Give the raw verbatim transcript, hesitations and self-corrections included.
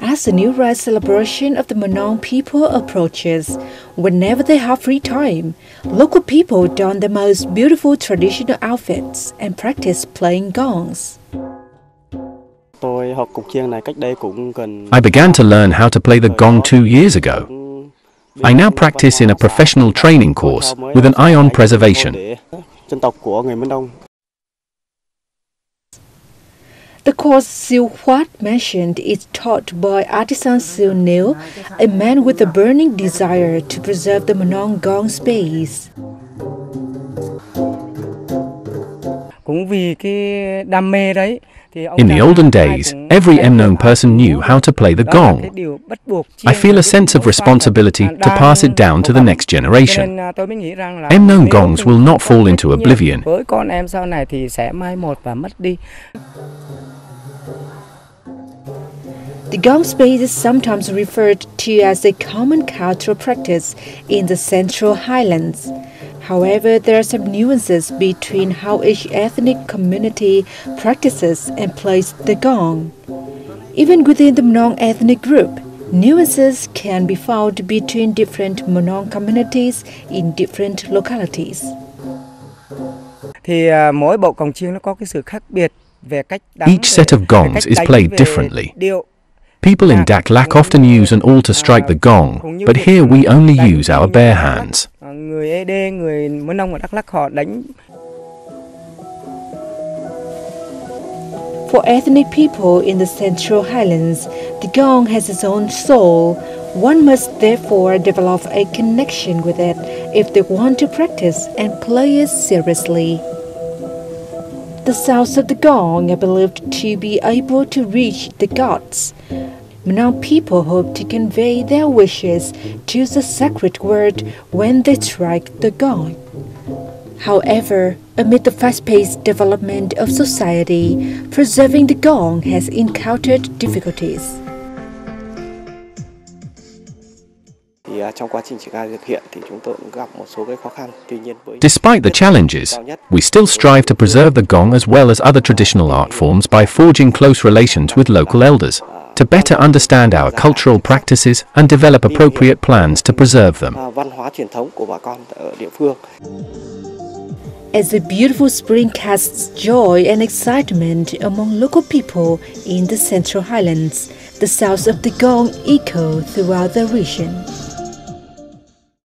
As the New Year celebration of the Mnorm people approaches, whenever they have free time, local people don their most beautiful traditional outfits and practice playing gongs. I began to learn how to play the gong two years ago. I now practice in a professional training course with an eye on preservation. The course Siu Huat mentioned is taught by artisan Siu Neu, a man with a burning desire to preserve the Mnorm gong space. In the olden days, every Mnorm person knew how to play the gong. I feel a sense of responsibility to pass it down to the next generation. Mnorm gongs will not fall into oblivion. The gong space is sometimes referred to as a common cultural practice in the Central Highlands. However, there are some nuances between how each ethnic community practices and plays the gong. Even within the Mnorm ethnic group, nuances can be found between different Mnorm communities in different localities. Each set of gongs is played differently. People in Dak Lak often use an awl to strike the gong, but here we only use our bare hands. For ethnic people in the Central Highlands, the gong has its own soul. One must therefore develop a connection with it if they want to practice and play it seriously. The sounds of the gong are believed to be able to reach the gods. Mnorm people hope to convey their wishes to the sacred word when they strike the gong. However, amid the fast-paced development of society, preserving the gong has encountered difficulties. Despite the challenges, we still strive to preserve the gong as well as other traditional art forms by forging close relations with local elders, to better understand our cultural practices and develop appropriate plans to preserve them. As the beautiful spring casts joy and excitement among local people in the Central Highlands, the sounds of the gong echo throughout the region.